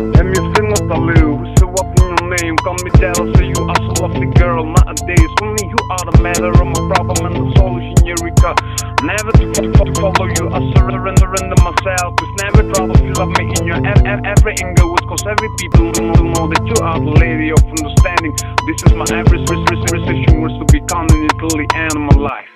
Damn, you feel not a little. Who's so up in your name? Call me jealous, so you are so lovely, girl. Nowadays, for me, you are the matter of my problem and the solution, Eureka. Never to follow you, I surrender myself. Cause never try to feel like me in your every angle. Cause every people know that you are the lady of understanding. This is my average recession, words to be continentally end of my life.